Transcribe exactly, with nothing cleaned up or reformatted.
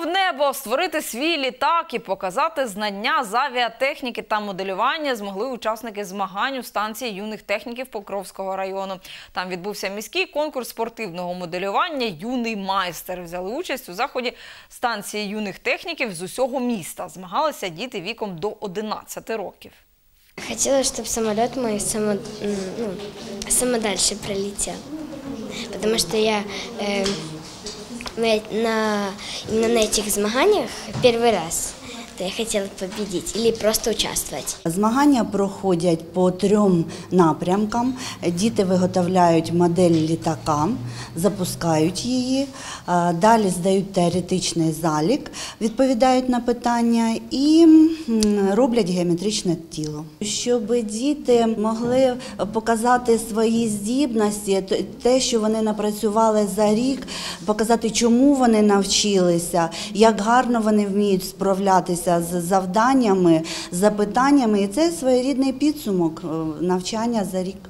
небо, створити свій літак і показати знання з авіатехніки та моделювання змогли учасники змагань у станції юних техніків Покровського району. Там відбувся міський конкурс спортивного моделювання «Юний майстер». Взяли участь у заході станції юних техніків з усього міста. Змагалися діти віком до одинадцяти років. Хотела, чтобы самолет мой само, ну, само дальше пролетел, потому что я э, на, именно на этих змаганиях первый раз. Я хотіла победити або просто участвувати. Змагання проходять по трьом напрямкам. Діти виготовляють модель літака, запускають її, далі здають теоретичний залік, відповідають на питання і роблять геометричне тіло. Щоб діти могли показати свої здібності, те, що вони напрацювали за рік, показати, чому вони навчилися, як гарно вони вміють справлятися з завданнями, запитаннями. І це своєрідний підсумок навчання за рік.